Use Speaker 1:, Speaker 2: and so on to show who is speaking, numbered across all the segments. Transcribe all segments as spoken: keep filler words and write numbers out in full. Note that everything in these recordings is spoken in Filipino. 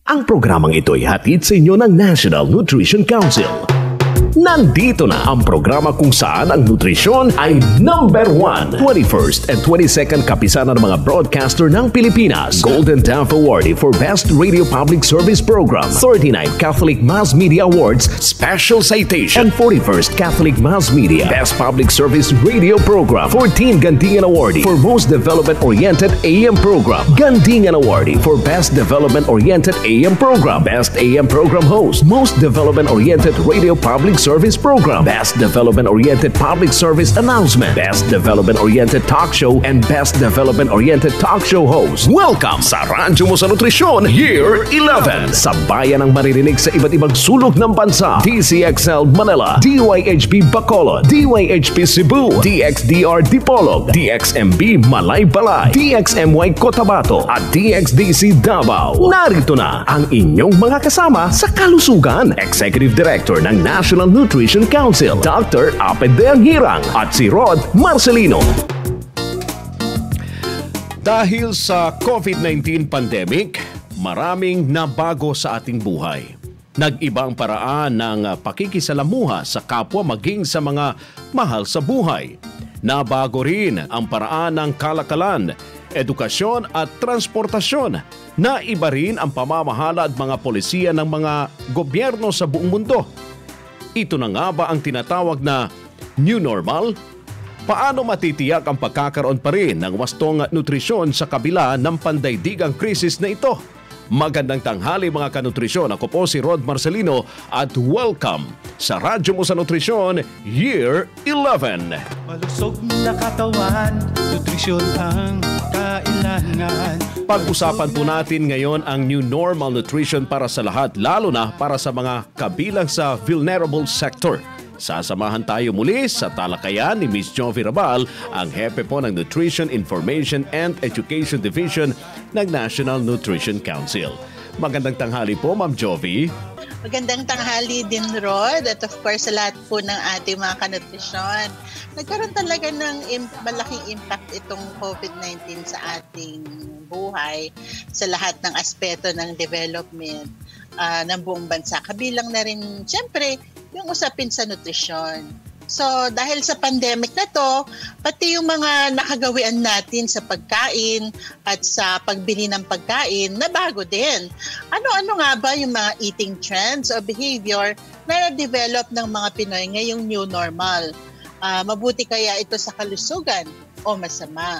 Speaker 1: Ang programang ito ay hatid sa inyo ng National Nutrition Council. Nandito na ang programa kung saan ang nutrisyon ay number one. twenty-first and twenty-second kapisanan ng mga broadcaster ng Pilipinas. Golden Daff Award for Best Radio Public Service Program. thirty-ninth Catholic Mass Media Awards Special Citation. And forty-first Catholic Mass Media Best Public Service Radio Program. fourteen Gandingan Award for Most Development-Oriented A M Program. Gandingan Award for Best Development-Oriented A M Program. Best A M Program Host. Most Development-Oriented Radio Public Service Program, Best Development-Oriented Public Service Announcement, Best Development-Oriented Talk Show, and Best Development-Oriented Talk Show Host. Welcome sa Radyo mo sa Nutrisyon, Year eleven. Sa bayan ng maririnig sa iba't ibang sulok ng bansa. D Z X L Manila, D Y H P Bacolod, D Y H P Cebu, D X D R Dipolog, D X M B Malaybalay, D X M Y Cotabato, at D X D C Davao. Narito na ang inyong mga kasama sa kalusugan. Executive Director ng National Nutrition Council, Doctor Apedeng Hirang, at si Rod Marcelino. Dahil sa COVID nineteen pandemic, maraming nabago sa ating buhay. Nag-iba ang paraan ng pakikisalamuha sa kapwa maging sa mga mahal sa buhay. Nabago rin ang paraan ng kalakalan, edukasyon at transportasyon. Naiba rin ang pamamahala at mga polisiya ng mga gobyerno sa buong mundo. Ito na nga ba ang tinatawag na new normal? Paano matitiyak ang pagkakaroon pa rin ng wastong nutrisyon sa kabila ng pandaigdigang krisis na ito? Magandang tanghali mga kanutrisyon. Ako po si Rod Marcelino at welcome sa Radyo mo sa Nutrisyon Year eleven.
Speaker 2: Malusog na katawan, nutrisyon ang kailangan.
Speaker 1: Pag-usapan po natin ngayon ang new normal nutrition para sa lahat, lalo na para sa mga kabilang sa vulnerable sector. Sasamahan tayo muli sa talakayan ni Miss Jovie Raval, ang hepe po ng Nutrition, Information and Education Division ng National Nutrition Council. Magandang tanghali po, Ma'am Jovie.
Speaker 3: Magandang tanghali din, Rod, at of course sa lahat po ng ating mga kanutrisyon. Nagkaroon talaga ng im- malaking impact itong COVID nineteen sa ating buhay sa lahat ng aspeto ng development uh, ng buong bansa. Kabilang na rin, siyempre, yung usapin sa nutrisyon. So, dahil sa pandemic na to, pati yung mga nakagawian natin sa pagkain at sa pagbili ng pagkain, nabago din. Ano-ano nga ba yung mga eating trends o behavior na na-develop ng mga Pinoy ngayong new normal? Uh, mabuti kaya ito sa kalusugan o masama?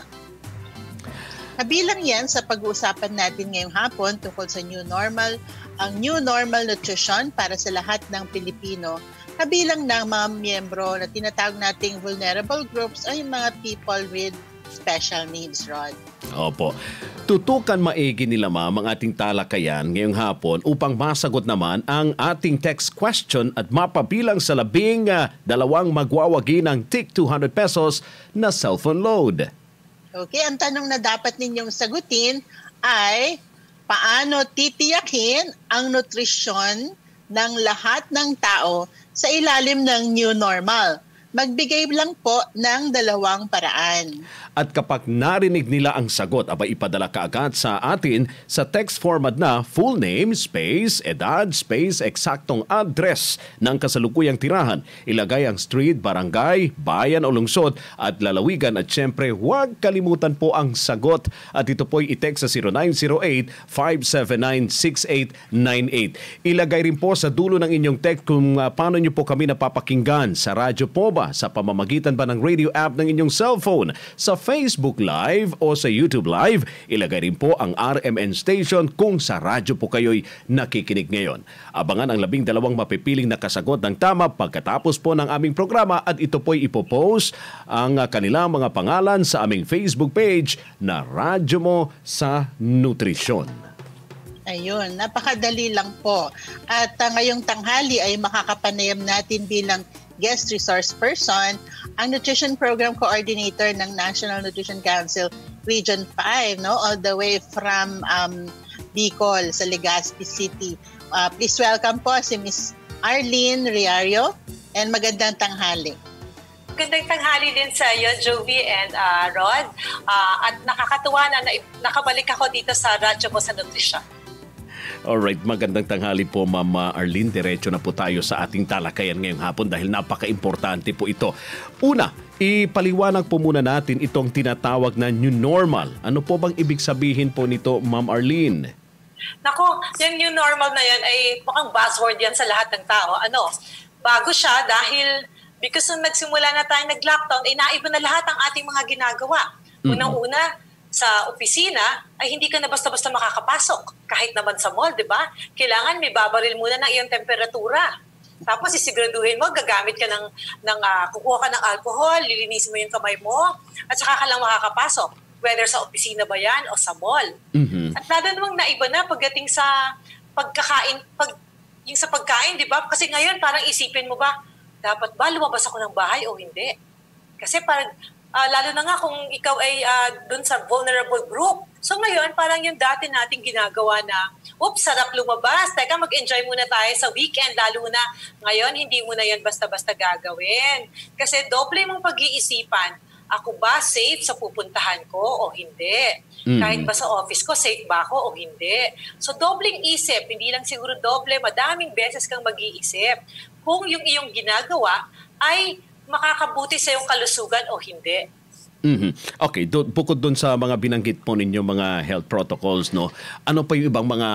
Speaker 3: Kabilang yan sa pag-uusapan natin ngayong hapon tungkol sa new normal, ang new normal nutrition para sa lahat ng Pilipino. Kabilang ng mga miyembro na tinatawag nating vulnerable groups ay yung mga people with special needs, Rod.
Speaker 1: Opo. Tutukan maigi nila ma'am ang ating talakayan ngayong hapon upang masagot naman ang ating text question at mapabilang sa labing uh, dalawang magwawagi ng tig two hundred pesos na cellphone load.
Speaker 3: Okay, ang tanong na dapat ninyong sagutin ay paano titiyakin ang nutrisyon ng lahat ng tao sa ilalim ng new normal? Magbigay lang po ng dalawang paraan.
Speaker 1: At kapag narinig nila ang sagot, aba ipadala kaagad sa atin sa text format na full name, space, edad, space, eksaktong address ng kasalukuyang tirahan. Ilagay ang street, barangay, bayan o lungsod at lalawigan at syempre huwag kalimutan po ang sagot. At ito po'y i-text sa zero nine zero eight, five seven nine, six eight nine eight. Ilagay rin po sa dulo ng inyong text kung uh, paano nyo po kami napapakinggan sa radyo po ba, sa pamamagitan ba ng radio app ng inyong cellphone, sa Facebook Live o sa YouTube Live. Ilagay rin po ang R M N station kung sa radyo po kayo'y nakikinig ngayon. Abangan ang labing dalawang mapipiling nakasagot ng tama pagkatapos po ng aming programa at ito po'y ipopost ang kanilang mga pangalan sa aming Facebook page na Radyo Mo sa Nutrisyon.
Speaker 3: Ayun, napakadali lang po. At uh, ngayong tanghali ay makakapanayam natin bilang guest resource person, ang Nutrition Program Coordinator ng National Nutrition Council Region five, no, all the way from um, Bicol sa Legazpi City. Uh, please welcome po si Miss Arlene Reario and magandang tanghali.
Speaker 4: Magandang tanghali din sa iyo, Jovie and uh, Rod. Uh, at nakakatuwa na, na nakabalik ako dito sa Radyo mo sa Nutrisyon.
Speaker 1: Alright, magandang tanghali po Ma'am Arlene. Diretso na po tayo sa ating talakayan ngayong hapon dahil napaka-importante po ito. Una, ipaliwanag po muna natin itong tinatawag na new normal. Ano po bang ibig sabihin po nito, Ma'am Arlene?
Speaker 4: Nako, yung new normal na yan ay mukhang buzzword yan sa lahat ng tao. Ano, bago siya dahil because nung nagsimula na tayo nag-lockdown, ay naiba na lahat ang ating mga ginagawa. Unang-una, sa opisina, ay hindi ka na basta-basta makakapasok. Kahit naman sa mall, di ba? Kailangan may babaril muna ng iyong temperatura. Tapos isiguraduhin mo, gagamit ka ng, ng uh, kukuha ka ng alcohol, lilinisin mo yung kamay mo, at saka ka lang makakapasok. Whether sa opisina ba yan o sa mall.
Speaker 1: Mm-hmm.
Speaker 4: At lalo namang naiba na pagdating sa pagkakain, pag, yung sa pagkain, di ba? Kasi ngayon, parang isipin mo ba, dapat ba lumabas ako ng bahay o hindi? Kasi parang, Uh, lalo na nga kung ikaw ay uh, dun sa vulnerable group. So ngayon, parang yung dati nating ginagawa na, oops, sarap lumabas. Teka, mag-enjoy muna tayo sa weekend. Lalo na ngayon, hindi mo na yan basta-basta gagawin. Kasi doble mong pag-iisipan, ako ba safe sa pupuntahan ko o hindi? Mm. Kahit ba sa office ko, safe ba ako o hindi? So dobleng isip, hindi lang siguro doble, madaming beses kang mag-iisip kung yung iyong ginagawa ay makakabuti sa iyong kalusugan o hindi.
Speaker 1: Mm-hmm. Okay, do, bukod doon sa mga binanggit po ninyo mga health protocols, no, ano pa yung ibang mga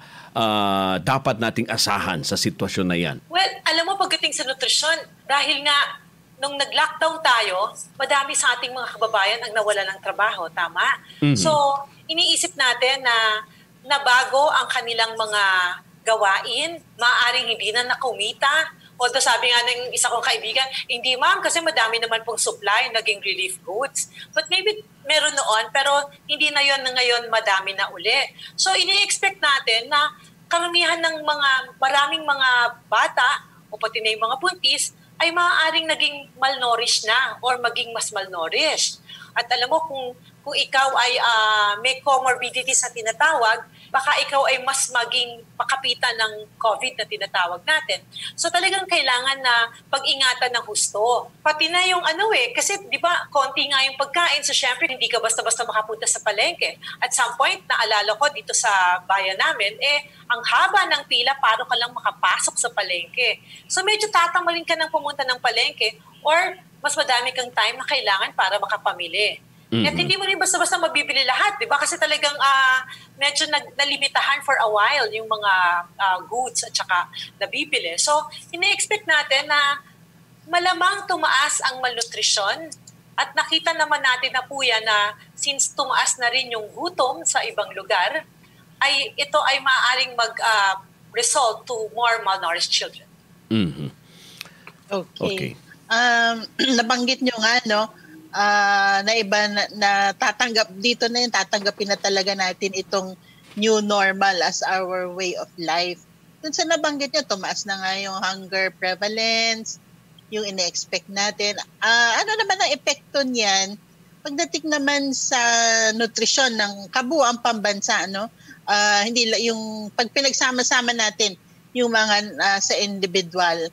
Speaker 1: uh, dapat nating asahan sa sitwasyon na yan?
Speaker 4: Well, alam mo, pagdating sa nutrisyon, dahil nga nung nag-lockdown tayo, madami sa ating mga kababayan ang nawala ng trabaho, tama? Mm-hmm. So, iniisip natin na nabago ang kanilang mga gawain, maaaring hindi na nakumita. Although sabi nga ng isa kong kaibigan, hindi ma'am, kasi madami naman pong supply, naging relief goods. But maybe meron noon, pero hindi na yon na ngayon madami na uli. So ini-expect natin na karamihan ng mga, maraming mga bata, o pati na yung mga buntis, ay maaaring naging malnourished na or maging mas malnourished. At alam mo, kung, kung ikaw ay uh, may comorbidities na tinatawag, baka ikaw ay mas maging pakapitan ng COVID na tinatawag natin. So talagang kailangan na pag-ingatan ng husto. Pati na yung ano eh, kasi di ba konti nga yung pagkain, so syempre hindi ka basta-basta makapunta sa palengke. At some point, naalala ko dito sa bayan namin, eh ang haba ng pila para ka lang makapasok sa palengke. So medyo tatamalin ka ng pumunta ng palengke or mas madami kang time na kailangan para makapamili. Mm-hmm. At hindi mo rin basta-basta mabibili lahat, di ba? Kasi talagang uh, medyo nag- nalimitahan for a while yung mga uh, goods at saka nabibili. So, ina-expect natin na malamang tumaas ang malnutrisyon at nakita naman natin na po yan na since tumaas na rin yung gutom sa ibang lugar, ay ito ay maaaring mag-result uh, to more malnourished children.
Speaker 1: Mm-hmm.
Speaker 3: Okay.
Speaker 1: Okay.
Speaker 3: Um, nabanggit nyo nga, no? Uh, na iba na, na tatanggap dito na yun, tatanggapin na talaga natin itong new normal as our way of life. Dun sa nabanggit nyo, tumaas na nga yung hunger prevalence, yung ine-expect natin. Uh, ano naman ang epekto niyan pagdating naman sa nutrisyon ng kabuuang pambansa, no? Uh, hindi yung pag pinagsama-sama natin yung mga uh, sa individual,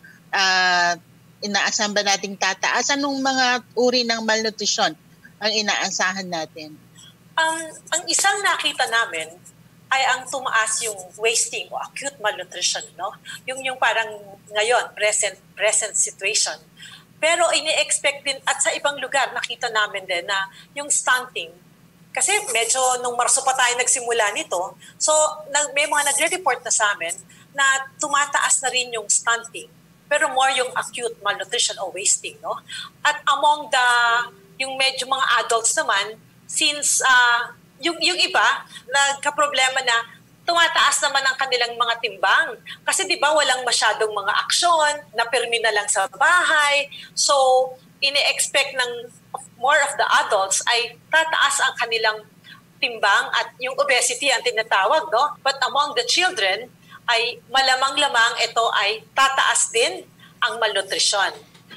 Speaker 3: uh, inaasahan ba nating tataas? Anong mga uri ng malnutrisyon ang inaasahan natin?
Speaker 4: Um, ang isang nakita namin ay ang tumaas yung wasting o acute malnutrition, no? Yung yung parang ngayon, present present situation. Pero ini-expect din, at sa ibang lugar, nakita namin din na yung stunting, kasi medyo nung Marso pa tayo nagsimula nito, so nag, may mga nagre-report na sa amin na tumataas na rin yung stunting. Pero more yung acute malnutrition o wasting, no? At among the, yung medyo mga adults naman, since uh, yung, yung iba, nagka-problema na tumataas naman ang kanilang mga timbang. Kasi di ba walang masyadong mga aksyon, napirmi na lang sa bahay. So, ini-expect ng more of the adults ay tataas ang kanilang timbang at yung obesity ang tinatawag, no? But among the children, ay malamang-lamang ito ay tataas din ang malnutrisyon.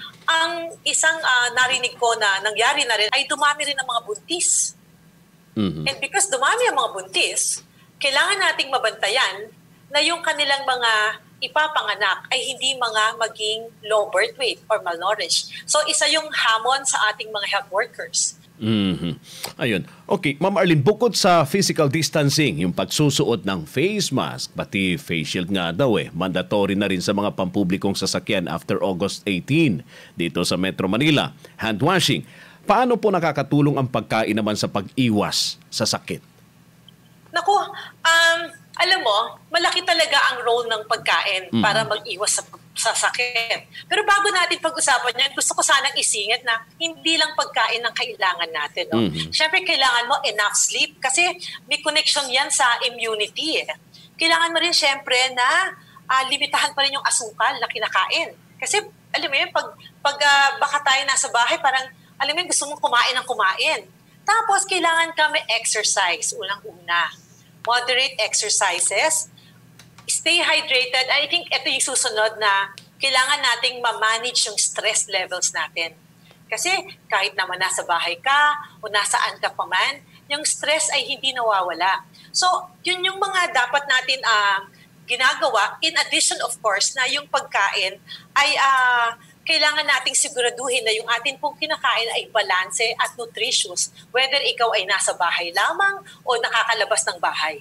Speaker 4: Ang isang uh, narinig ko na nangyari na rin ay dumami rin ang mga buntis. Mm-hmm. And because dumami ang mga buntis, kailangan nating mabantayan na yung kanilang mga ipapanganak ay hindi mga maging low birth weight or malnourished. So isa yung hamon sa ating mga health workers.
Speaker 1: Mhm. Ayun. Okay, Ma'am Arlene, bukod sa physical distancing, yung pagsusuot ng face mask, pati face shield nga daw eh, mandatory na rin sa mga pampublikong sasakyan after August eighteenth dito sa Metro Manila. Hand washing. Paano po nakakatulong ang pagkain naman sa pag-iwas sa sakit?
Speaker 4: Naku, um, alam mo, malaki talaga ang role ng pagkain mm. para mag-iwas sa, sa sakit. Pero bago natin pag-usapan yan, gusto ko sanang isingit na hindi lang pagkain ang kailangan natin. No? Mm-hmm. Siyempre, kailangan mo enough sleep kasi may connection yan sa immunity. Eh. Kailangan mo rin siyempre na uh, limitahan pa rin yung asukal na kinakain. Kasi, alam mo yun, pag, pag uh, baka tayo nasa bahay, parang, alam mo yun, gusto mong kumain ng kumain. Tapos, kailangan kami exercise, unang-una. Moderate exercises. Stay hydrated. I think ito yung susunod na kailangan nating ma-manage yung stress levels natin. Kasi kahit naman nasa bahay ka o nasaan ka pa man, yung stress ay hindi nawawala. So, yun yung mga dapat natin uh, ginagawa. In addition, of course, na yung pagkain ay uh, kailangan nating siguraduhin na yung atin pong kinakain ay balanse at nutritious, whether ikaw ay nasa bahay lamang o nakakalabas ng bahay.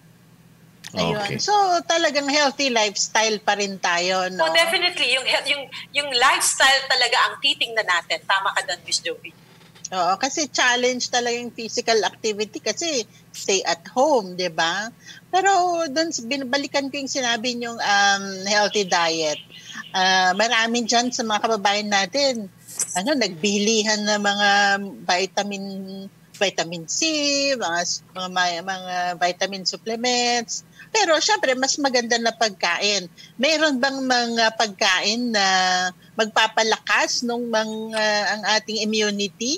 Speaker 3: Ayun.
Speaker 1: Okay.
Speaker 3: So, talagang healthy lifestyle pa rin tayo, no?
Speaker 4: Oh, definitely. Yung, yung, yung lifestyle talaga ang titingnan natin. Tama ka doon, Miss Jovie.
Speaker 3: Oo, kasi challenge talaga yung physical activity kasi stay at home, di ba? Pero doon, binabalikan ko yung sinabi niyong um, healthy diet. Uh, marami dyan sa mga kababayan natin, ano, nagbilihan ng mga vitamin vitamin C, mga, mga, mga vitamin supplements. Pero syempre, mas maganda na pagkain. Mayroon bang mga pagkain na magpapalakas nung mga, ang ating immunity?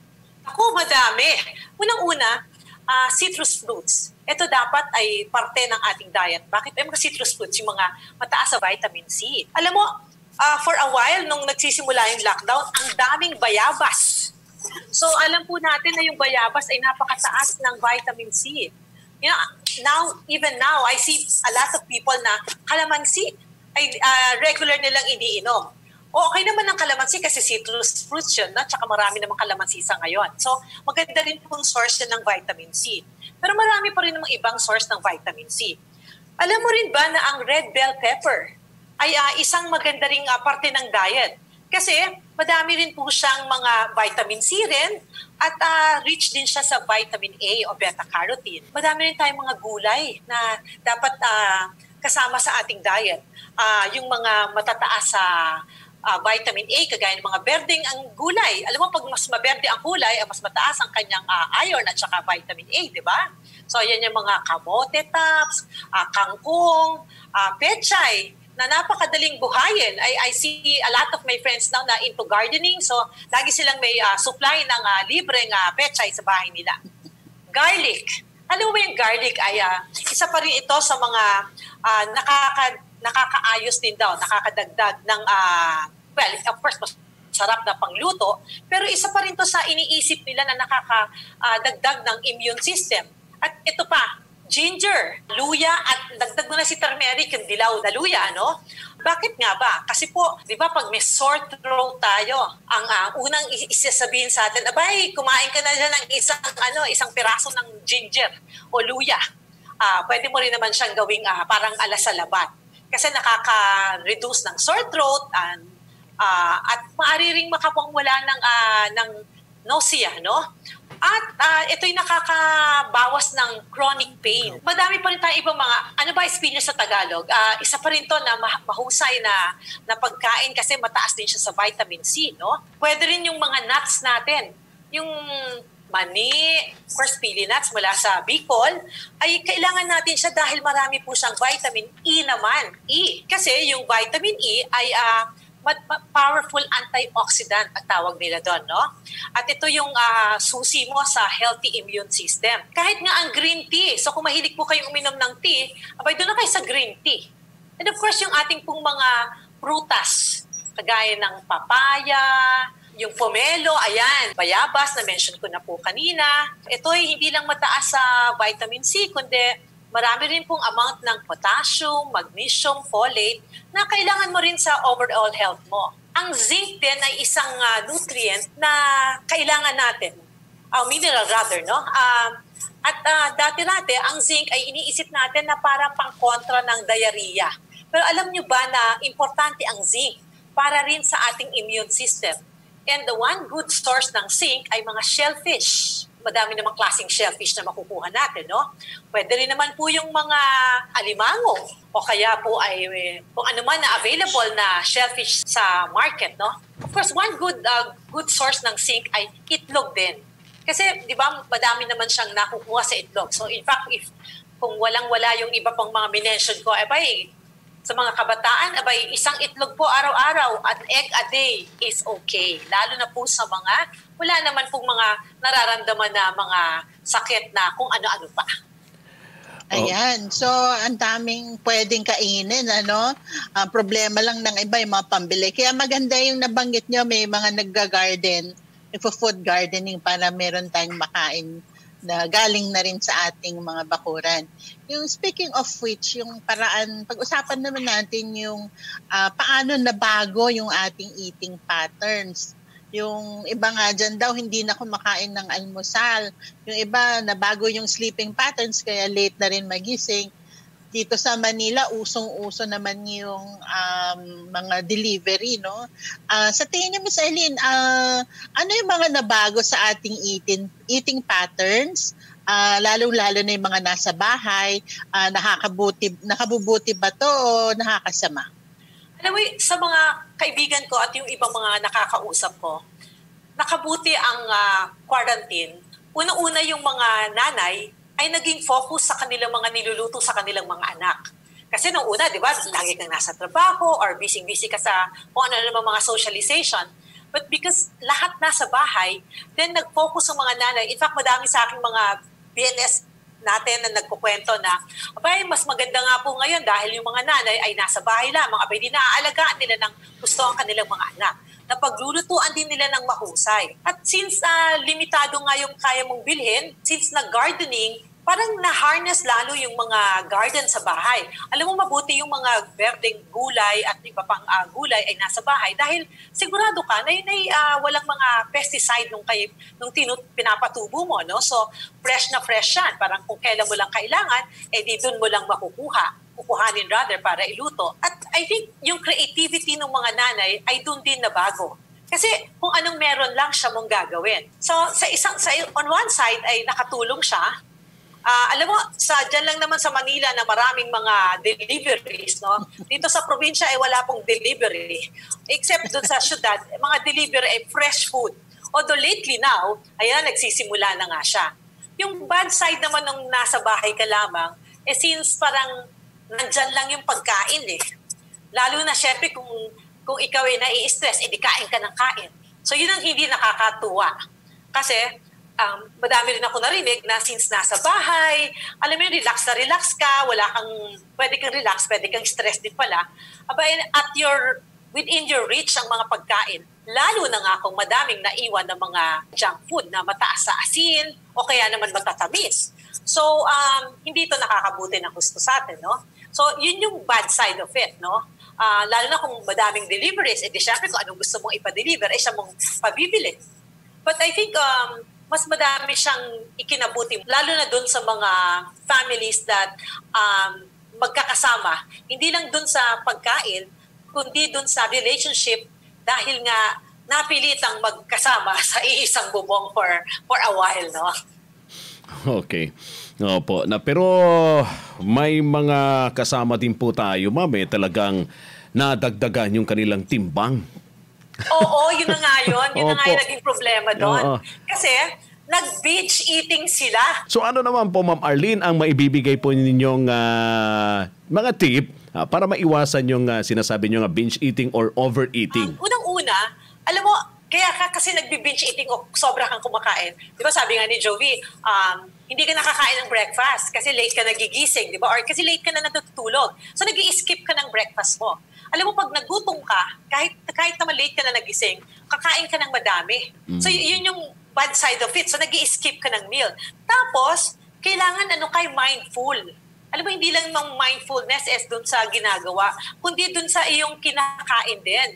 Speaker 4: Ako, madami. Unang-una, uh, citrus fruits. Ito dapat ay parte ng ating diet. Bakit? Ay mga citrus fruits, yung mga mataas sa vitamin C. Alam mo, uh, for a while, nung nagsisimula yung lockdown, ang daming bayabas. So, alam po natin na yung bayabas ay napakataas ng vitamin C. You know, now, even now, I see a lot of people na kalamansi ay uh, regular nilang iniinom. O okay naman ang kalamansi kasi citrus fruits yun, no? Tsaka marami namang kalamansi sa ngayon. So, maganda rin pong source yun ng vitamin C. Pero marami pa rin namang ibang source ng vitamin C. Alam mo rin ba na ang red bell pepper ay uh, isang maganda ring uh, parte ng diet? Kasi madami rin po siyang mga vitamin C rin at uh, rich din siya sa vitamin A o beta-carotene. Madami rin tayong mga gulay na dapat uh, kasama sa ating diet. Uh, yung mga matataas sa uh, vitamin A, kagaya ng mga berdeng ang gulay. Alam mo, pag mas maberde ang gulay, mas mataas ang kanyang uh, iron at saka vitamin A, di ba? So, yan yung mga kamote tops, uh, kangkong, uh, pechay, na napakadaling buhayin. I, I see a lot of my friends now na into gardening. So, lagi silang may uh, supply ng uh, libreng uh, pechay sa bahay nila. Garlic. Alam mo ba yung garlic ay uh, isa pa rin ito sa mga uh, nakaka, nakakaayos din daw, nakakadagdag ng, uh, well, of course, masarap na pangluto, pero isa pa rin to sa iniisip nila na nakakadagdag uh, ng immune system. At ito pa, ginger, luya, at dagdag mo na si turmeric, yung dilaw na luya, ano? Bakit nga ba? Kasi po, di ba, pag may sore throat tayo, ang uh, unang isasabihin sa atin, abay, kumain ka na dyan ng isang, ano, isang piraso ng ginger o luya. Uh, pwede mo rin naman siyang gawing uh, parang alasalabat. Kasi nakaka-reduce ng sore throat and, uh, at maaari ring makapangwala ng, uh, ng nausea, no? At uh, ito'y nakakabawas ng chronic pain. Madami pa rin tayong ibang mga, ano ba spinach sa Tagalog? Uh, isa pa rin to na mahusay na, na pagkain kasi mataas din siya sa vitamin C, no? Pwede rin yung mga nuts natin. Yung mani, of course, pili nuts mula sa Bicol, ay kailangan natin siya dahil marami po siyang vitamin E naman. E. Kasi yung vitamin E ay uh, powerful antioxidant ang tawag nila doon, no? At ito yung uh, susi mo sa healthy immune system. Kahit nga ang green tea, so kung mahilig po kayong uminom ng tea, abay doon na kayo sa green tea. And of course, yung ating pong mga prutas, kagaya ng papaya, yung pomelo, ayan, bayabas, na-mention ko na po kanina. Ito ay hindi lang mataas sa vitamin C, kundi marami rin pong amount ng potassium, magnesium, folate na kailangan mo rin sa overall health mo. Ang zinc din ay isang uh, nutrient na kailangan natin uh, mineral rather, no? Um, at uh, dati-dati, ang zinc ay iniisip natin na para pang-kontra ng diarrhea. Pero alam nyo ba na importante ang zinc para rin sa ating immune system? And the one good source ng zinc ay mga shellfish. Madami namang klaseng shellfish na makukuha natin, no? Pwede rin naman po yung mga alimango o kaya po ay eh, kung ano man na available na shellfish sa market, no? Of course, one good uh, good source ng zinc ay itlog din. Kasi, di ba, madami naman siyang nakukuha sa itlog. So, in fact, if kung walang-wala yung iba pang mga minention ko, abay, sa mga kabataan, abay, isang itlog po araw-araw at egg a day is okay. Lalo na po sa mga, wala naman pong mga nararamdaman na mga sakit na kung ano-ano pa.
Speaker 3: Ayan. So, ang daming pwedeng kainin, ano? Uh, problema lang ng iba, yung mga pambili. Kaya maganda yung nabanggit nyo, may mga nagga-garden, nagpo-food gardening para meron tayong makain na galing na rin sa ating mga bakuran. Yung speaking of which, yung paraan, pag-usapan naman natin yung uh, paano nabago yung ating eating patterns. Yung iba nga dyan daw, hindi na kumakain ng almusal. Yung iba, nabago yung sleeping patterns, kaya late na rin magising. Dito sa Manila, usong-uso naman yung um, mga delivery, no? Uh, sa tingin niyo, Miss Arlene, uh, ano yung mga nabago sa ating eating, eating patterns? Uh, lalo-lalo na yung mga nasa bahay, uh, nakakabuti, nakabubuti ba to o nakakasama?
Speaker 4: Alam mo, sa mga kaibigan ko at yung ibang mga nakakausap ko, nakabuti ang uh, quarantine. Una-una yung mga nanay ay naging focus sa kanilang mga niluluto sa kanilang mga anak. Kasi nung una, di ba, lagi kang nasa trabaho or busy-busy ka sa kung ano naman mga socialization. But because lahat nasa bahay, then nag-focus ang mga nanay. In fact, madami sa aking mga B N S natin na nagkukwento na, abay, mas maganda nga po ngayon dahil yung mga nanay ay nasa bahay lamang. Abay, di naaalagaan nila ng gusto ang kanilang mga anak. Na paglulutuan din nila ng mahusay. At since uh, limitado nga yung kaya mong bilhin, since nag-gardening, parang na-harness lalo yung mga garden sa bahay. Alam mo, mabuti yung mga berdeng gulay at iba pang uh, gulay ay nasa bahay dahil sigurado ka na yun ay uh, walang mga pesticide nung, kay, nung tinut, pinapatubo mo. No? So, fresh na fresh yan. Parang kung kailan mo lang kailangan, eh di dun mo lang makukuha. Kukuhanin rather para iluto. At I think yung creativity ng mga nanay ay dun din na bago. Kasi kung anong meron lang siya mong gagawin. So, sa isang, sa, on one side ay nakatulong siya. Uh, alam mo, sa dyan lang naman sa Manila na maraming mga deliveries, no? Dito sa probinsya ay wala pong delivery. Except doon sa syudad, mga delivery ay fresh food. Although lately now, ayan, nagsisimula na nga siya. Yung bad side naman nung nasa bahay ka lamang, eh since parang nandyan lang yung pagkain eh. Lalo na syempre kung, kung ikaw ay nai-stress, edi kain ka ng kain. So yun ang hindi nakakatuwa. Kasi, Um, madami rin ako narinig na since nasa bahay, alam mo yun, relax na relax ka, wala kang, pwede kang relax, pwede kang stress din pala. Aba, at your, within your reach ang mga pagkain, lalo na nga kung madaming naiwan ng mga junk food na mataas sa asin o kaya naman matatamis. So, um, hindi ito nakakabuti ng gusto sa atin, no? So, yun yung bad side of it, no? Uh, lalo na kung madaming deliveries, edi syempre kung anong gusto mong ipa-deliver, ay siya mong pabibili. But I think, um, mas madami siyang ikinabuti, lalo na dun sa mga families that um, magkakasama. Hindi lang dun sa pagkain, kundi dun sa relationship dahil nga napilitang magkasama sa iisang bubong for for a while, no?
Speaker 1: Okay. Opo. Na, pero may mga kasama din po tayo, ma'am, eh, talagang nadagdagan yung kanilang timbang.
Speaker 4: Oo, yun na nga yun. Yun na nga yung naging problema doon.
Speaker 1: Oo.
Speaker 4: Kasi nag-binge eating sila.
Speaker 1: So ano naman po, Ma'am Arlene, ang maibibigay po ninyong uh, mga tip uh, para maiwasan yung uh, sinasabi nyo nga binge eating or overeating?
Speaker 4: Um, unang-una, alam mo, kaya ka kasi nagbi-binge eating o sobra kang kumakain. Di ba sabi nga ni Jovie, um, hindi ka nakakain ng breakfast kasi late ka nagigising, di ba? Or kasi late ka na natutulog. So nag-i-skip ka ng breakfast mo. Alam mo, pag nagutom ka, kahit, kahit naman late ka na nagising, kakain ka ng madami. Mm. So y- yun yung bad side of it. So nag-i-skip ka ng meal. Tapos, kailangan ano kay mindful. Alam mo, hindi lang ng mindfulness is dun sa ginagawa, kundi dun sa iyong kinakain din.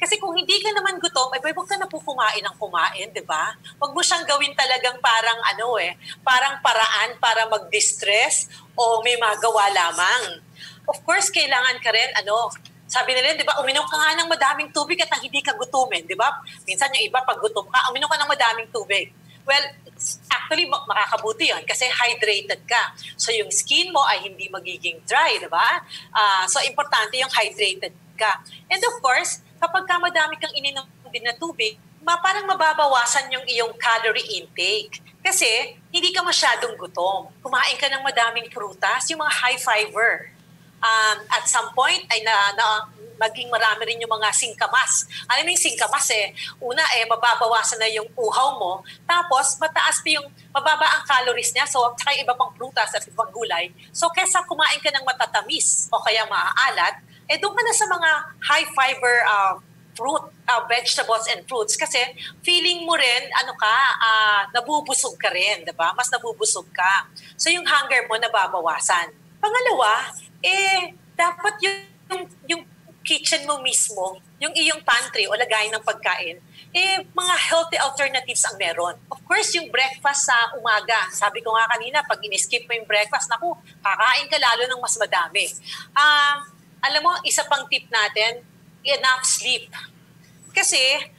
Speaker 4: Kasi kung hindi ka naman gutom, ay huwag ka na po kumain ng kumain, di ba? Huwag mo siyang gawin talagang parang ano eh, parang paraan para mag-distress o may magawa lamang. Of course, kailangan ka rin, ano, sabi nila, di ba, uminom ka nga ng madaming tubig at ang hindi ka gutumin, di ba? Minsan yung iba, pag gutom ka, uminom ka ng madaming tubig. Well, actually, makakabuti yun kasi hydrated ka. So, yung skin mo ay hindi magiging dry, di ba? Uh, so, importante yung hydrated ka. And of course, kapag ka madami kang ininom din na tubig, ma parang mababawasan yung iyong calorie intake. Kasi, hindi ka masyadong gutom. Kumain ka ng madaming prutas, yung mga high fiber. Um, at some point, ay na, na maging marami rin yung mga singkamas. Alam mo yung singkamas eh, una eh, mababawasan na yung uhaw mo, tapos mataas pa yung, mababa ang calories niya, so saka yung iba pang prutas at ibang gulay. So kesa kumain ka ng matatamis o kaya maaalat, eh doon ka na sa mga high fiber uh, fruit, uh, vegetables and fruits kasi feeling mo rin, ano ka, uh, nabubusog ka rin, diba? Mas nabubusog ka. So yung hunger mo nababawasan. Pangalawa, eh, dapat yung, yung, yung kitchen mo mismo, yung iyong pantry o lagayan ng pagkain, eh, mga healthy alternatives ang meron. Of course, yung breakfast sa umaga. Sabi ko nga kanina, pag in-skip mo yung breakfast, naku, kakain ka lalo ng mas madami. Uh, alam mo, isa pang tip natin, enough sleep. Kasi,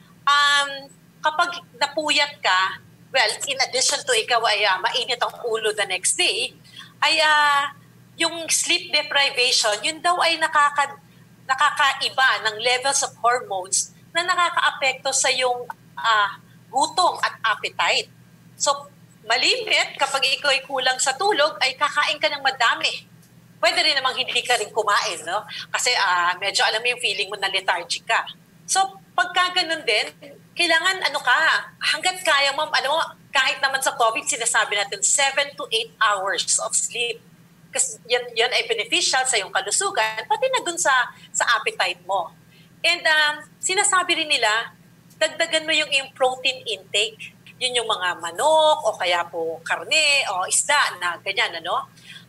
Speaker 4: um, kapag napuyat ka, well, in addition to ikaw ay uh, mainit ang ulo the next day, ay uh, yung sleep deprivation, yun daw ay nakaka nakakaiba ng levels of hormones na nakakaapekto sa yung uh, gutom at appetite. So, malimit, kapag ikaw ay kulang sa tulog, ay kakain ka ng madami. Pwede rin namang hindi ka rin kumain, no? Kasi uh, medyo alam mo yung feeling mo na lethargic ka. So, pagka ganun din, kailangan ano ka, hanggat kaya mo, ano, kahit naman sa COVID, sinasabi natin seven to eight hours of sleep. Kasi yan, yan ay beneficial sa iyong kalusugan, pati na dun sa, sa appetite mo. And um, sinasabi rin nila, dagdagan mo yung, yung protein intake. Yun yung mga manok o kaya po karne o isda na ganyan, ano?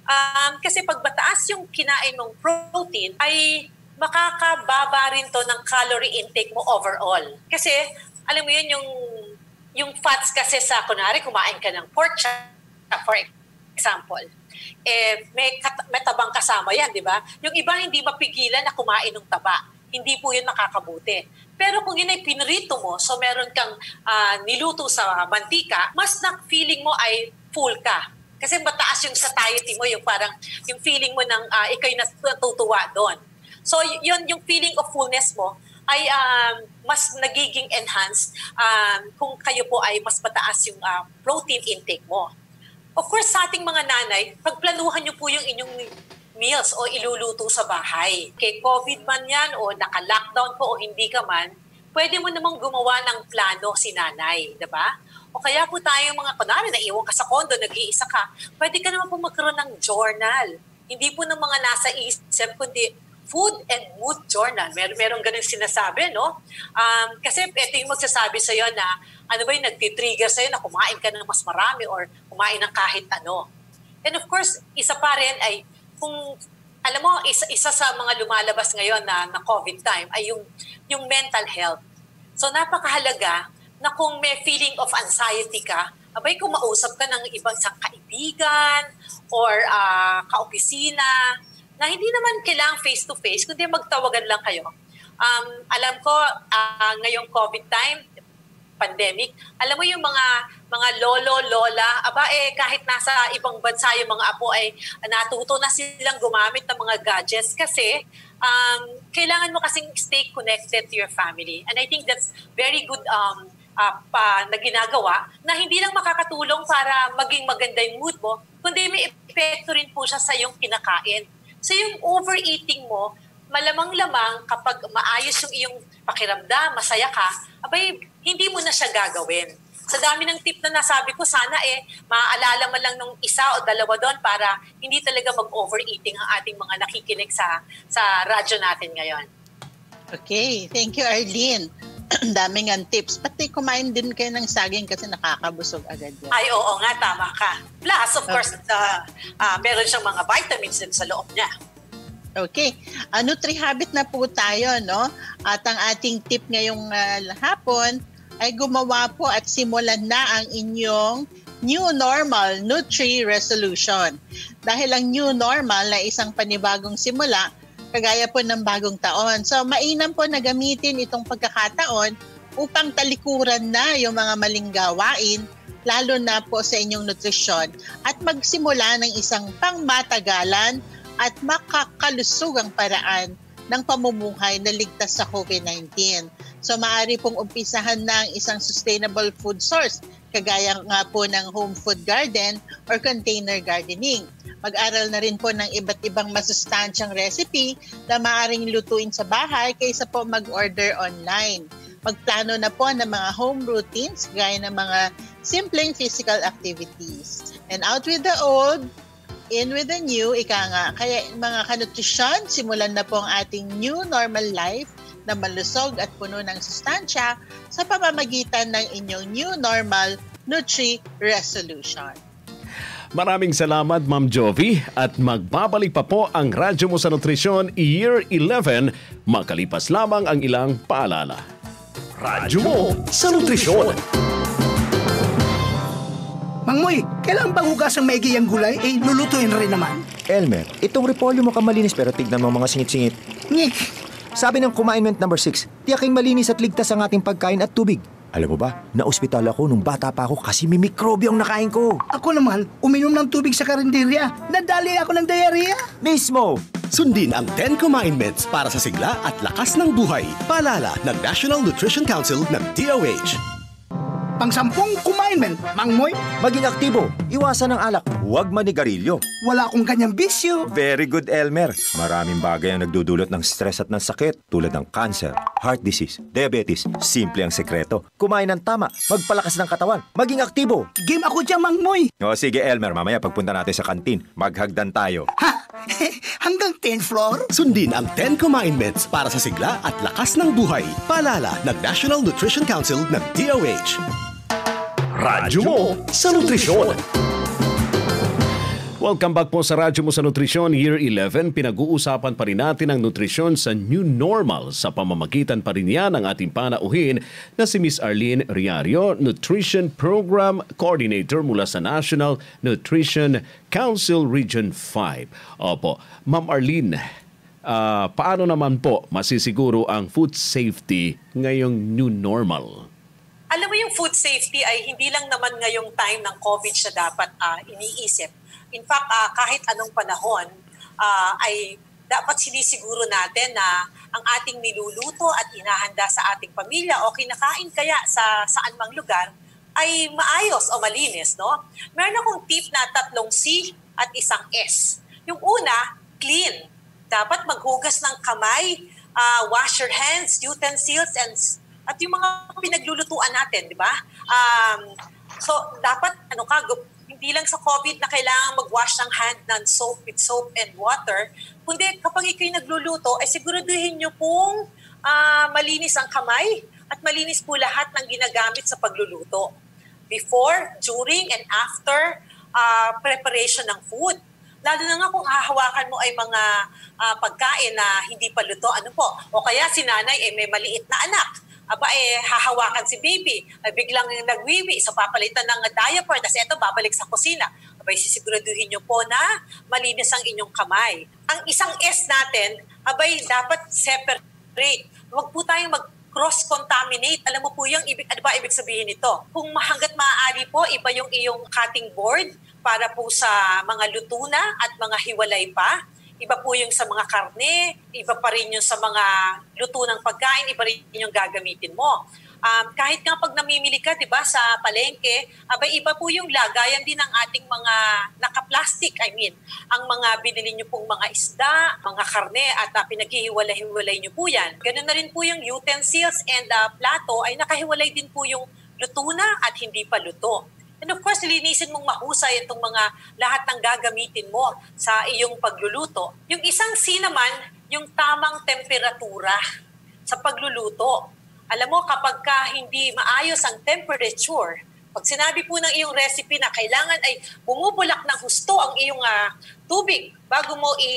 Speaker 4: Um, kasi pag mataas yung kinain mong protein, ay makakababa rin to ng calorie intake mo overall. Kasi, alam mo yun, yung, yung fats kasi sa, kunwari, kumain ka ng pork chop, for example, eh, may, kat- may tabang kasama yan, di ba? Yung iba hindi mapigilan na kumain ng taba. Hindi po yun nakakabuti. Pero kung yun ay pinrito mo, so meron kang uh, niluto sa mantika, mas na feeling mo ay full ka. Kasi mataas yung satiety mo, yung parang yung feeling mo ng uh, ikaw'y natutuwa doon. So yun, yung feeling of fullness mo ay um, mas nagiging enhanced um, kung kayo po ay mas mataas yung uh, protein intake mo. Of course, sa ating mga nanay, pagplanuhan niyo po yung inyong meals o iluluto sa bahay. Kay COVID man yan o naka-lockdown po o hindi ka man, pwede mo namang gumawa ng plano si nanay, diba? O kaya po tayo mga kunwari, naiwan ka sa condo, nag-iisa ka, pwede ka naman po magkaroon ng journal. Hindi po ng mga nasa isip, kundi food and mood journal. Mer merong ganun sinasabi, no? Um, kasi ito yung magsasabi sa'yo na ano ba yung nagtitrigger sa'yo na kumain ka ng mas marami or kumain ng kahit ano. And of course, isa pa rin ay kung, alam mo, isa, isa sa mga lumalabas ngayon na, na COVID time ay yung, yung mental health. So napakahalaga na kung may feeling of anxiety ka, abay kung mausap ka ng ibang isang kaibigan or uh, kaopisina, na hindi naman kailangang face-to-face, kundi magtawagan lang kayo. Um, alam ko, uh, ngayong COVID time, pandemic, alam mo yung mga mga lolo, lola, aba eh kahit nasa ibang bansa yung mga apo ay natuto na silang gumamit ng mga gadgets kasi um, kailangan mo kasing stay connected to your family. And I think that's very good um, uh, pa, na ginagawa na hindi lang makakatulong para maging maganda yung mood mo, kundi may epekto rin po siya sa iyong kinakain. So yung overeating mo, malamang-lamang kapag maayos yung iyong pakiramdam, masaya ka, abay, hindi mo na siya gagawin. Sa dami ng tip na nasabi ko, sana eh, maaalala mo lang nung isa o dalawa doon para hindi talaga mag-overeating ang ating mga nakikinig sa, sa radyo natin ngayon.
Speaker 3: Okay, thank you Arlene. Daming ang tips. Pati kumain din kayo ng saging kasi nakakabusog agad yan.
Speaker 4: Ay, oo nga, tama ka. Plus, of course, uh, uh, meron siyang mga vitamins din sa loob niya.
Speaker 3: Okay. Uh, Nutri-habit na po tayo, no? At ang ating tip ngayong uh, hapon ay gumawa po at simulan na ang inyong new normal Nutri resolution. Dahil ang new normal na isang panibagong simula, kagaya po ng bagong taon. So, mainam po na gamitin itong pagkakataon upang talikuran na yung mga maling gawain, lalo na po sa inyong nutrisyon, at magsimula ng isang pangmatagalan at makakalusugang paraan ng pamumuhay na ligtas sa COVID nineteen. So maaari pong umpisahan ng isang sustainable food source, kagaya nga po ng home food garden or container gardening. Mag-aral na rin po ng iba't ibang masustansyang recipe na maaaring lutuin sa bahay kaysa po mag-order online. Magplano na po ng mga home routines gaya ng mga simpleng physical activities. And out with the old, in with the new, ika nga. Kaya mga kanutrisyon, simulan na po ang ating new normal life na malusog at puno ng sustansya sa pamamagitan ng inyong new normal Nutri resolution.
Speaker 1: Maraming salamat, Ma'am Jovie, at magbabalik pa po ang Radyo mo sa Nutrisyon Year eleven makalipas lamang ang ilang paalala. Radyo mo sa Nutrisyon.
Speaker 5: Mang Moy, kailangan bang hugas ang maigi ang gulay? Eh, lulutuin rin naman.
Speaker 6: Elmer, itong repolyo mo kamalinis pero tignan mo mga singit-singit.
Speaker 5: Ngik!
Speaker 6: Sabi ng Commandment number six, tiyaking malinis at ligtas ang ating pagkain at tubig. Alam mo ba, na-ospital ako nung bata pa ako kasi may mikrobyo ang nakain ko.
Speaker 5: Ako naman, uminom ng tubig sa karinderya. Nadali ako ng diarrhea.
Speaker 6: Mismo!
Speaker 7: Sundin ang ten Commandments para sa sigla at lakas ng buhay. Paalala ng National Nutrition Council ng D O H.
Speaker 5: Pang-sampung commandment, Mang Moy.
Speaker 6: Maging aktibo, iwasan ang alak, huwag manigarilyo.
Speaker 5: Wala akong ganyang bisyo.
Speaker 6: Very good, Elmer. Maraming bagay ang nagdudulot ng stress at ng sakit tulad ng cancer, heart disease, diabetes. Simple ang sekreto. Kumain ng tama, magpalakas ng katawan, maging aktibo.
Speaker 5: Game ako dyan, Mang Moy.
Speaker 6: O sige, Elmer, mamaya pagpunta natin sa kantin, maghagdan tayo.
Speaker 5: Ha? Hanggang tenth floor?
Speaker 7: Sundin ang ten Commandments para sa sigla at lakas ng buhay. Paalala ng National Nutrition Council ng D O H.
Speaker 1: Radyo mo sa Nutrisyon. Welcome back po sa Radyo mo sa Nutrisyon Year eleven. Pinag-uusapan pa rin natin ang nutrisyon sa new normal. Sa pamamagitan pa rin yan ang ating panauhin na si Miss Arlene Reario, Nutrition Program Coordinator mula sa National Nutrition Council Region five. Opo, Ma'am Arlene, uh, paano naman po masisiguro ang food safety ngayong new normal?
Speaker 4: Alam mo, yung food safety ay hindi lang naman ngayong time ng COVID siya dapat uh, iniisip. In fact, uh, kahit anong panahon uh, ay dapat sinisiguro natin na ang ating niluluto at inahanda sa ating pamilya o kinakain kaya sa saan mang lugar ay maayos o malinis, no? Meron akong tip na tatlong C at isang S. Yung una, clean. Dapat maghugas ng kamay, uh, wash your hands, utensils, and at yung mga pinaglulutuan natin, di ba? Um, so, dapat, ano ka, hindi lang sa COVID na kailangan mag-wash ng hand ng soap with soap and water, kundi kapag ikaw'y nagluluto, ay siguraduhin nyo pong uh, malinis ang kamay at malinis po lahat ng ginagamit sa pagluluto. Before, during, and after uh, preparation ng food. Lalo na nga kung hahawakan mo ay mga uh, pagkain na hindi pa luto, ano po? O kaya si nanay ay may maliit na anak. Aba eh, hahawakan si baby, ay biglang nagwiwi, so papalitan ng diaper, tapos eto, babalik sa kusina. Abay, sisiguraduhin nyo po na malinis ang inyong kamay. Ang isang S natin, abay, dapat separate. Huwag po tayong mag-cross-contaminate. Alam mo po yung, ibig, ano ba ibig sabihin nito? Kung hanggat maaari po, iba yung iyong cutting board para po sa mga luto na at mga hiwalay pa. Iba po yung sa mga karne, iba pa rin yung sa mga luto ng pagkain, iba rin yung gagamitin mo. Um, kahit nga pag namimili ka, di ba, sa palengke, abay iba po yung lagayan din ng ating mga naka-plastic, I mean, ang mga binili nyo pong mga isda, mga karne, at uh, pinaghihiwalay-hiwalay nyo po yan. Ganun na rin po yung utensils and uh, plato, ay nakahiwalay din po yung luto na at hindi pa luto. And of course, linisin mong mahusay itong mga lahat ng gagamitin mo sa iyong pagluluto. Yung isang C naman, yung tamang temperatura sa pagluluto. Alam mo, kapag ka hindi maayos ang temperature, pag sinabi po ng iyong recipe na kailangan ay bumubulak ng husto ang iyong uh, tubig bago mo i-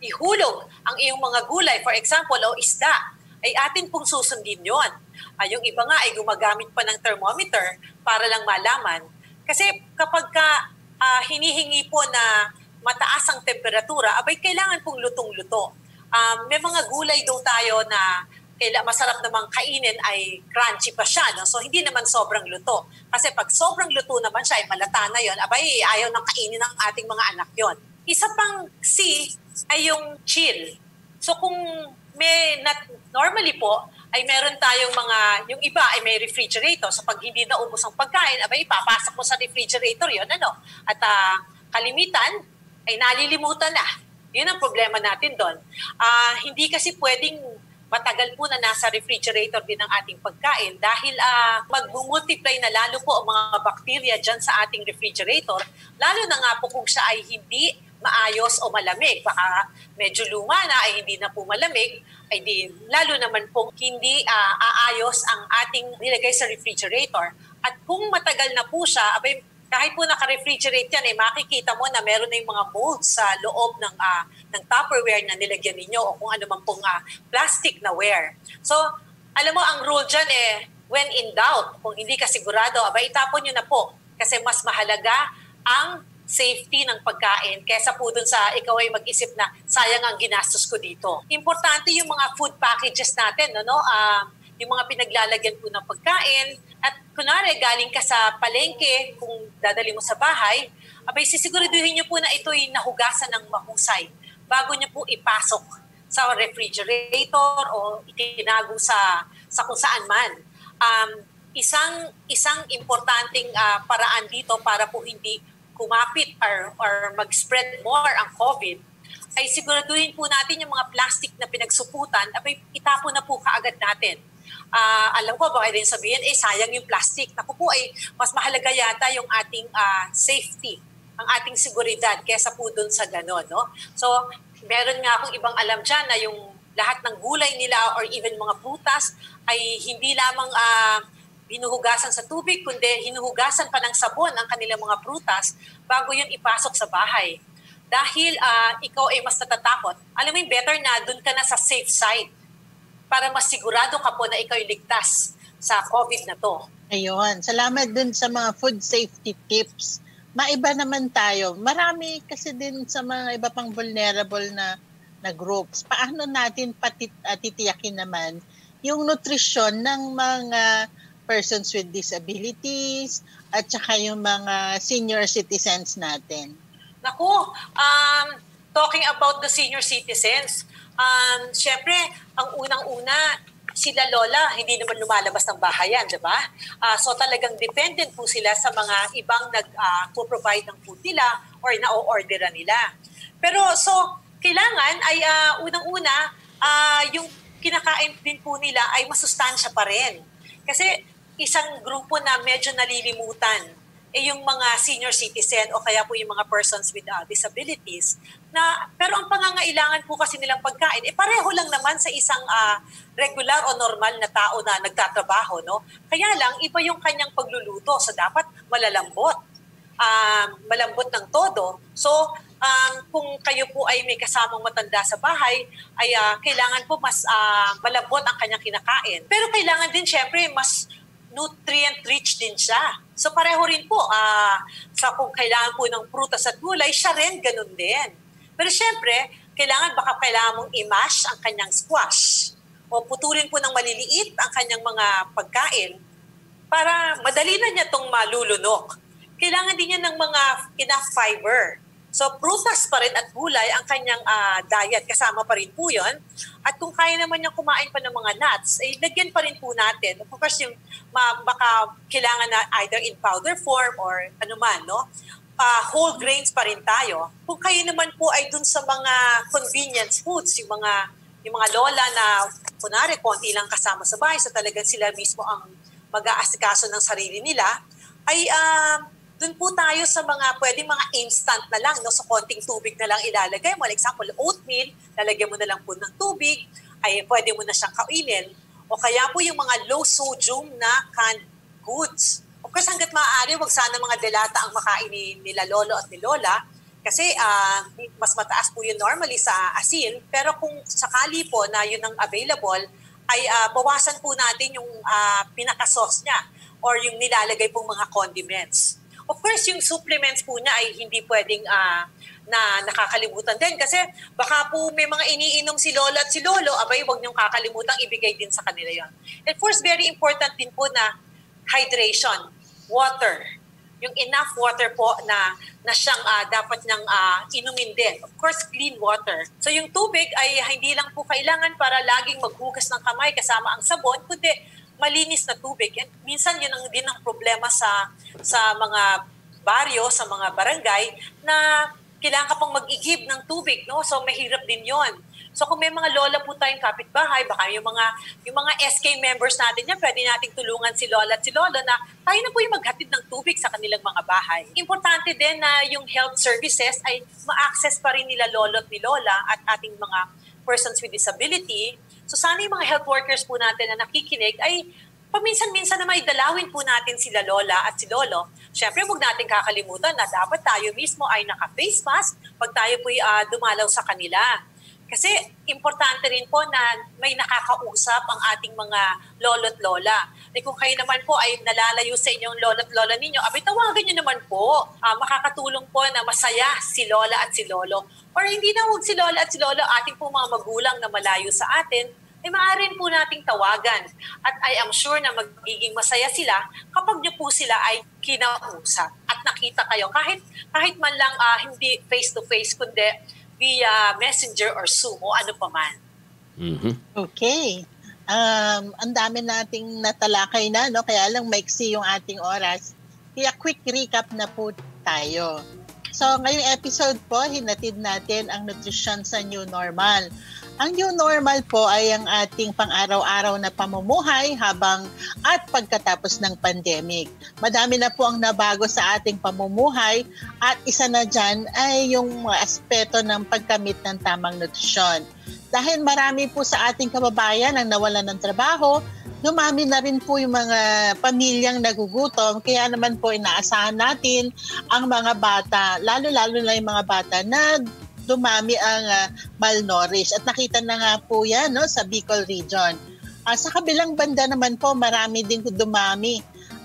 Speaker 4: ihulog ang iyong mga gulay, for example, o isda, ay atin pong susundin yon. Uh, yung iba nga ay gumagamit pa ng thermometer para lang malaman. Kasi kapag ka, uh, hinihingi po na mataas ang temperatura, abay kailangan pong lutong-luto. Um, may mga gulay daw tayo na kaila, masarap namang kainin ay crunchy pa siya. No? So hindi naman sobrang luto. Kasi pag sobrang luto naman siya ay malata na yon, abay ayaw nang kainin ng ating mga anak yon. Isa pang C ay yung chill. So kung may not, normally po ay meron tayong mga, yung iba ay may refrigerator. So pag hindi naubos ang pagkain, abay ipapasok mo sa refrigerator yon, ano? At uh, kalimitan ay nalilimutan na. Yun ang problema natin doon. Uh, hindi kasi pwedeng matagal po na nasa refrigerator din ang ating pagkain dahil uh, mag-multiply na lalo po ang mga bacteria dyan sa ating refrigerator, lalo na nga po kung siya ay hindi maayos o malamig. Baka medyo luma na ay hindi na po malamig, ay di, lalo naman po hindi uh, aayos ang ating nilagay sa refrigerator. At kung matagal na po siya, abay, kahit po naka-refrigerate yan, eh, makikita mo na meron na yung mga molds sa loob ng, uh, ng Tupperware na nilagyan ninyo o kung ano man pong uh, plastic na ware. So, alam mo, ang rule dyan eh, when in doubt, kung hindi ka sigurado, aba, itapon nyo na po. Kasi mas mahalaga ang safety ng pagkain kesa po dun sa ikaw ay mag-isip na sayang ang ginastos ko dito. Importante yung mga food packages natin, no? no? Uh, yung mga pinaglalagyan po ng pagkain. At kunwari, galing ka sa palengke, kung dadali mo sa bahay, abay, sisiguraduhin nyo po na ito'y nahugasan ng mahusay bago nyo po ipasok sa refrigerator o itinago sa, sa kung saan man. Um, isang, isang importanteng uh, paraan dito para po hindi kumapit or, or mag-spread more ang COVID, ay siguraduhin po natin yung mga plastic na pinagsuputan, abay, itapo na po kaagad natin. Uh, alam ko, baka din sabihin, eh, sayang yung plastic. Naku po, ay mas mahalaga yata yung ating uh, safety, ang ating seguridad, kesa po dun sa gano'n, no? So, meron nga akong ibang alam dyan na yung lahat ng gulay nila or even mga prutas ay hindi lamang uh, hinuhugasan sa tubig, kundi hinuhugasan pa ng sabon ang kanilang mga prutas bago yun ipasok sa bahay. Dahil uh, ikaw ay mas natatakot, alam mo yung better na dun ka na sa safe side para mas sigurado ka po na ikaw ay ligtas sa COVID na to.
Speaker 3: Ayun. Salamat din sa mga food safety tips. Maiba naman tayo. Marami kasi din sa mga iba pang vulnerable na, na groups. Paano natin patit, uh, titiyakin naman yung nutrisyon ng mga persons with disabilities at saka yung mga senior citizens natin?
Speaker 4: Naku, um, talking about the senior citizens, Um, Siyempre, ang unang-una, sila lola, hindi naman lumalabas ng bahayan, di ba? Uh, so talagang dependent po sila sa mga ibang nag-provide uh, ng food nila or na-o-orderan nila. Pero so, kailangan ay uh, unang-una, uh, yung kinakain din po nila ay masustansya pa rin. Kasi isang grupo na medyo nalilimutan eh yung mga senior citizen o kaya po yung mga persons with uh, disabilities na pero ang pangangailangan po kasi nilang pagkain eh pareho lang naman sa isang uh, regular o normal na tao na nagtatrabaho, no? Kaya lang iba yung kanyang pagluluto, so dapat malalambot. Um, malambot ng todo. So um, kung kayo po ay may kasamang matanda sa bahay ay uh, kailangan po mas uh, malambot ang kanyang kinakain. Pero kailangan din syempre mas nutrient-rich din siya. So pareho rin po, uh, sa kung kailangan po ng prutas at gulay, siya rin ganun din. Pero syempre, kailangan baka kailangan mong i-mash ang kanyang squash o putulin po ng maliliit ang kanyang mga pagkain para madali na niya itong malulunok. Kailangan din niya ng mga enough fiber. So prutas pa rin at gulay ang kanyang uh, diet, kasama pa rin po yun. At kung kaya naman niya kumain pa ng mga nuts, eh lagyan pa rin po natin. Of course, yung ma- baka kailangan na either in powder form or ano man, no? Uh, whole grains pa rin tayo. Kung kayo naman po ay dun sa mga convenience foods, yung mga, yung mga lola na kunwari, konti lang kasama sa bahay, so talagang sila mismo ang mag-aasikaso ng sarili nila, ay uh, doon po tayo sa mga pwedeng mga instant na lang, no? So konting tubig na lang ilalagay mo. For example, oatmeal, lalagyan mo na lang po ng tubig, ay pwede mo na siyang kainin. O kaya po yung mga low sodium na canned goods. Of course, hanggat maaari, wag sana mga delata ang makain ni nila lolo at ni lola. Kasi uh, mas mataas po yun normally sa asin, pero kung sakali po na yun ang available, ay uh, bawasan po natin yung uh, pinaka-sauce niya or yung nilalagay pong mga condiments. Of course, yung supplements po niya ay hindi pwedeng uh, na nakakalimutan din kasi baka po may mga iniinom si Lola at si Lolo, abay, huwag niyong kakalimutan ibigay din sa kanila yon. And of course, very important din po na hydration, water. Yung enough water po na na siyang uh, dapat niyang uh, inumin din. Of course, clean water. So yung tubig ay hindi lang po kailangan para laging maghugas ng kamay kasama ang sabon, kundi malinis na tubig. And minsan yun ang din ang problema sa sa mga baryo, sa mga barangay na kailangan ka pang mag-igib ng tubig, no? So mahirap din yon. So kung may mga lola po tayong kapitbahay, baka yung mga yung mga S K members natin yan, pwede nating tulungan si lola at si lolo na tayo na po yung maghatid ng tubig sa kanilang mga bahay. Importante din na yung health services ay ma-access pa rin nila lolo at ni lola at ating mga persons with disability. So sana yung mga health workers po natin na nakikinig ay paminsan-minsan na may dalawin po natin sila lola at si lolo. Siyempre, huwag natin kakalimutan na dapat tayo mismo ay naka-face mask pag tayo po uh, dumalaw sa kanila. Kasi importante rin po na may nakakausap ang ating mga lolo at lola. E kung kayo naman po ay nalalayo sa inyong lolo at lola ninyo, abay tawagan nyo naman po. Uh, makakatulong po na masaya si lola at si lolo. Or hindi na huwag si lola at si lolo, ating po mga magulang na malayo sa atin, ay maaaring po nating tawagan. At I am sure na magiging masaya sila kapag nyo po sila ay kinausap at nakita kayo. Kahit, kahit man lang uh, hindi face-to-face, kundi via Messenger or Zoom o ano pa man.
Speaker 1: Mm-hmm.
Speaker 3: Okay. Um, ang dami nating natalakay na, no? Kaya lang maiksi yung ating oras. Kaya quick recap na po tayo. So ngayong episode po, hinatid natin ang nutrisyon sa new normal. Ang new normal po ay ang ating pang-araw-araw na pamumuhay habang at pagkatapos ng pandemic. Madami na po ang nabago sa ating pamumuhay at isa na dyan ay yung aspeto ng pagkamit ng tamang nutrisyon. Dahil marami po sa ating kababayan ang nawalan ng trabaho, dumami na rin po yung mga pamilyang nagugutom. Kaya naman po inaasahan natin ang mga bata, lalo-lalo na yung mga bata na dumami ang uh, malnourished. At nakita na nga po yan, no, sa Bicol region. Uh, sa kabilang banda naman po, marami din dumami.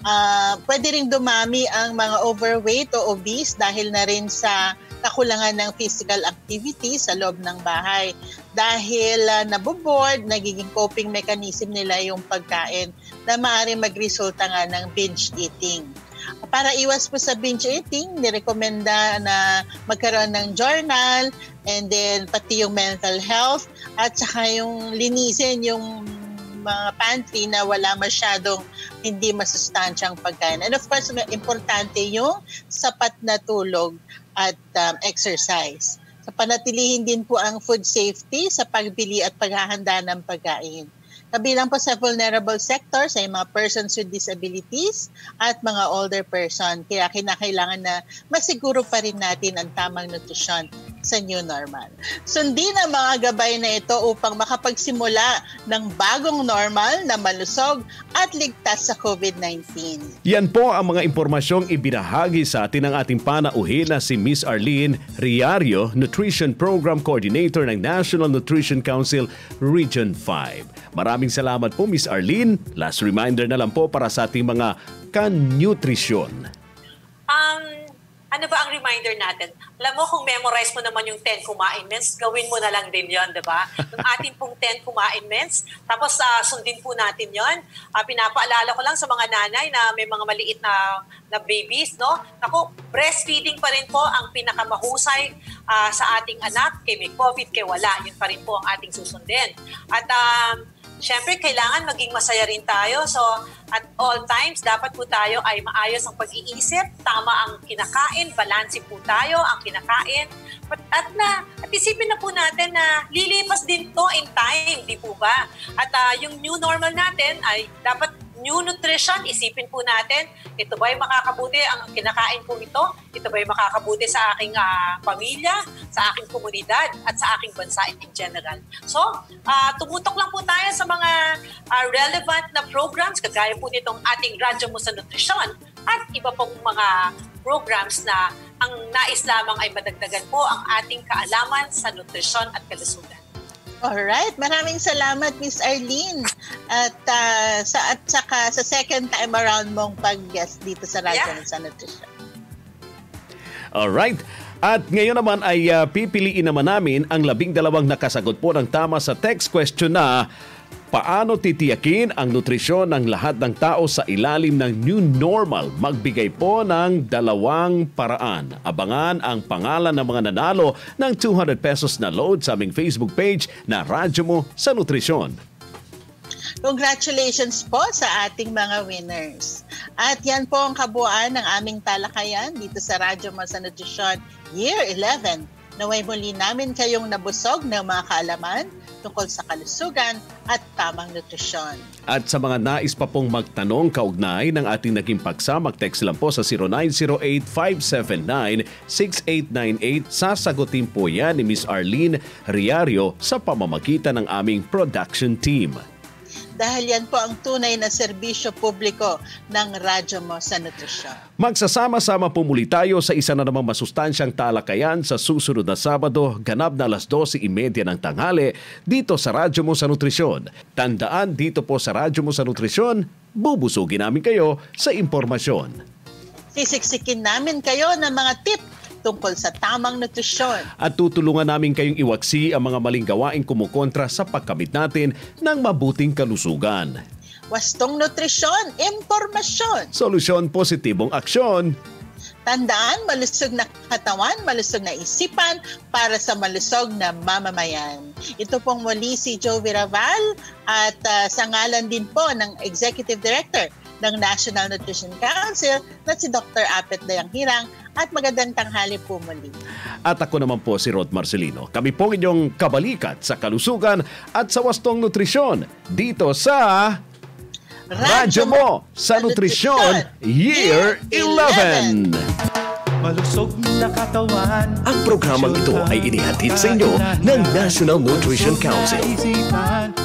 Speaker 3: Uh, pwede rin dumami ang mga overweight o obese dahil na rin sa kakulangan ng physical activity sa loob ng bahay. Dahil uh, naboboard, nagiging coping mechanism nila yung pagkain na maaaring magresulta nga ng binge eating. Para iwas po sa binge eating, nirekomenda na magkaroon ng journal and then pati yung mental health at saka yung linisin yung mga pantry na wala masyadong hindi masustansyang pagkain. And of course, importante yung sapat na tulog at um, exercise. So panatilihin din po ang food safety sa pagbili at paghahanda ng pagkain. Kabilang po sa vulnerable sectors ay mga persons with disabilities at mga older person. Kaya kinakailangan na masiguro pa rin natin ang tamang nutrisyon sa new normal. Sundin ang mga gabay na ito upang makapagsimula ng bagong normal na malusog at ligtas sa COVID nineteen.
Speaker 1: Yan po ang mga impormasyong ibinahagi sa atin ng ating panauhin na si Miss Arlene Reario, Nutrition Program Coordinator ng National Nutrition Council Region five. Maraming salamat po, Miss Arlene. Last reminder na lang po para sa ating mga kan-nutrisyon.
Speaker 4: Um, ano ba ang reminder natin? Alam mo, kung memorize mo naman yung ten commandments, gawin mo na lang din yon, di ba? Yung ating pong ten commandments, tapos uh, sundin po natin yon. Uh, pinapaalala ko lang sa mga nanay na may mga maliit na, na babies, no? Ako, breastfeeding pa rin po ang pinakamahusay uh, sa ating anak. Kay may COVID, kay wala. Yun pa rin po ang ating susundin. At um, siyempre, kailangan maging masaya rin tayo. So, at all times, dapat po tayo ay maayos ang pag-iisip, tama ang kinakain, balanse po tayo ang kinakain. At na, at isipin na po natin na lilipas din to in time, di po ba? At uh, yung new normal natin ay dapat new nutrition, isipin po natin, ito ba'y makakabuti ang kinakain po ito? Ito ba'y makakabuti sa aking uh, pamilya, sa aking komunidad, at sa aking bansa in general? So, uh, tumutok lang po tayo sa mga uh, relevant na programs, kagaya po nitong ating Radyo mo sa Nutrisyon, at iba pong mga programs na Ang nais lamang ay madagdagan po ang ating kaalaman sa nutrisyon at kalusugan.
Speaker 3: Alright, maraming salamat Miss Arlene. At uh, sa at saka sa second time around mong pag-guest dito sa Radyo
Speaker 4: Yeah.
Speaker 3: sa Nutrisyon.
Speaker 1: Alright. At ngayon naman ay uh, pipiliin naman namin ang labing dalawang nakasagot po ng tama sa text question na paano titiyakin ang nutrisyon ng lahat ng tao sa ilalim ng new normal? Magbigay po ng dalawang paraan. Abangan ang pangalan ng mga nanalo ng two hundred pesos na load sa aming Facebook page na Radyo Mo sa Nutrisyon.
Speaker 3: Congratulations po sa ating mga winners. At yan po ang kabuuan ng aming talakayan dito sa Radyo Mo sa Nutrisyon Year eleven. Naway muli namin kayong nabusog ng mga kaalaman tungkol sa kalusugan at tamang nutrisyon.
Speaker 1: At sa mga nais pa pong magtanong kaugnay ng ating naging paksa, mag-text lang po sa zero nine zero eight, five seven nine, six eight nine eight. Sasagutin po yan ni Miss Arlene Reario sa pamamagitan ng aming production team.
Speaker 3: Dahil yan po ang tunay na serbisyo publiko ng Radyo Mo sa Nutrisyon.
Speaker 1: Magsasama-sama po muli tayo sa isa na namang masustansyang talakayan sa susunod na Sabado, ganap na alas dose thirty ng tanghali, dito sa Radyo Mo sa Nutrisyon. Tandaan, dito po sa Radyo Mo sa Nutrisyon, bubusugin namin kayo sa impormasyon.
Speaker 3: Sisiksikin namin kayo ng mga tip tungkol sa tamang nutrisyon.
Speaker 1: At tutulungan namin kayong iwaksi ang mga maling gawaing kumukontra sa pagkamit natin ng mabuting kalusugan.
Speaker 3: Wastong Nutrisyon, impormasyon.
Speaker 1: Solusyon, positibong aksyon.
Speaker 3: Tandaan, malusog na katawan, malusog na isipan para sa malusog na mamamayan. Ito pong muli si Jovie Raval at uh, sa ngalan din po ng Executive Director ng National Nutrition Council na si Doctor Apet Dayang Hirang at magandang tanghali po muli.
Speaker 1: At ako naman po si Rod Marcelino. Kami po inyong kabalikat sa kalusugan at sa Wastong Nutrisyon dito sa Radyo Mo sa Nutrisyon Year eleven.
Speaker 2: Malusog na katawan.
Speaker 1: Ang programang ito ay inihatid sa inyo ng National Nutrition Council.
Speaker 2: Isipan,